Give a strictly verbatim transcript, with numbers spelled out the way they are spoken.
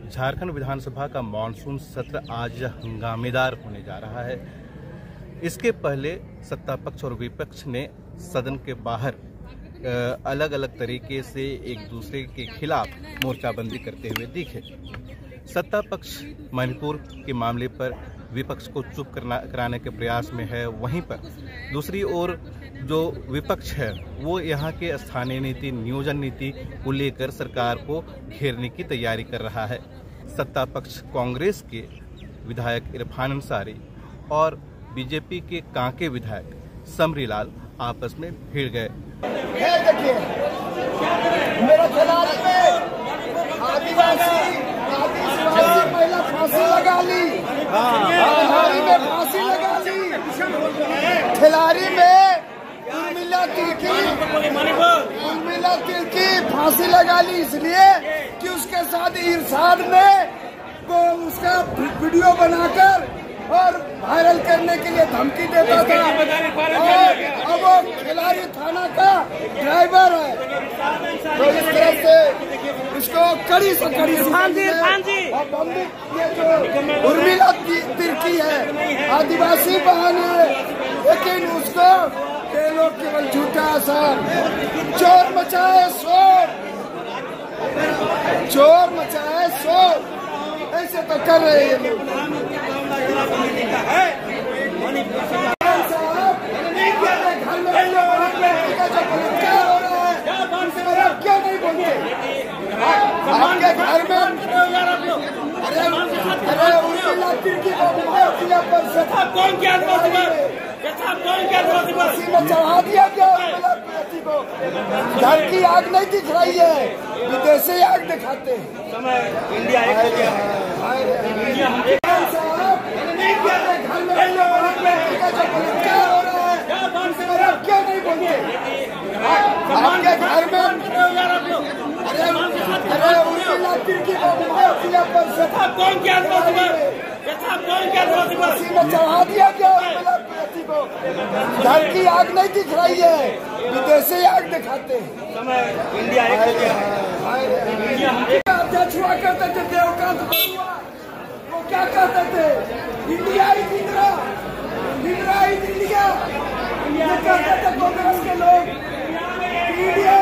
झारखंड विधानसभा का मानसून सत्र आज हंगामेदार होने जा रहा है। इसके पहले सत्ता पक्ष और विपक्ष ने सदन के बाहर अलग अलग तरीके से एक दूसरे के खिलाफ मोर्चाबंदी करते हुए दिखे। सत्ता पक्ष मणिपुर के मामले पर विपक्ष को चुप करना कराने के प्रयास में है, वहीं पर दूसरी ओर जो विपक्ष है वो यहाँ के स्थानीय नीति नियोजन नीति को लेकर सरकार को घेरने की तैयारी कर रहा है। सत्ता पक्ष कांग्रेस के विधायक इरफान अंसारी और बीजेपी के कांके विधायक समरी लाल आपस में भिड़ गए। महिला फांसी लगा ली, खिलाड़ी में फांसी लगा ली, खिलाड़ी में उर्मिला तिर्की उर्मिला तिर्की फांसी लगा ली इसलिए कि उसके साथ इरशाद ने वो उसका वीडियो बनाकर और वायरल करने के लिए धमकी देता था। और अब वो खिलाड़ी थाना का ड्राइवर है, तो इस तरह से उसको कड़ी से कड़ी और बंदूक ये जो उर्मिला तिर्की है आदिवासी बहन है, लेकिन उसको ये लोग केवल झूठा आसार चोर मचाए शोर चोर मचाए शोर ऐसे तो कर रहे हैं लोग। क्यों नहीं बोलते आपके घर में? अरे अरे उर्मिला तिर्की को कौन क्या में चढ़ा दिया क्या? उर्मिला तिर्की को घर की आग नहीं दिख रही है, विदेशी आग दिखाते हैं। इंडिया क्यों नहीं बोलते आपके घर में? अरे अरे उर्मिला तिर्की को कौन क्या में चढ़ा दिया क्या? उर्मिला तिर्की को घर की आग नहीं दिख रही है, विदेशी आग दिखाते हैं। इंडिया अध्यक्ष हुआ करते थे देवकांत बरुआ, वो क्या कहते थे? India is India, India is India, ये कहते थे कांग्रेस के लोग। इंडिया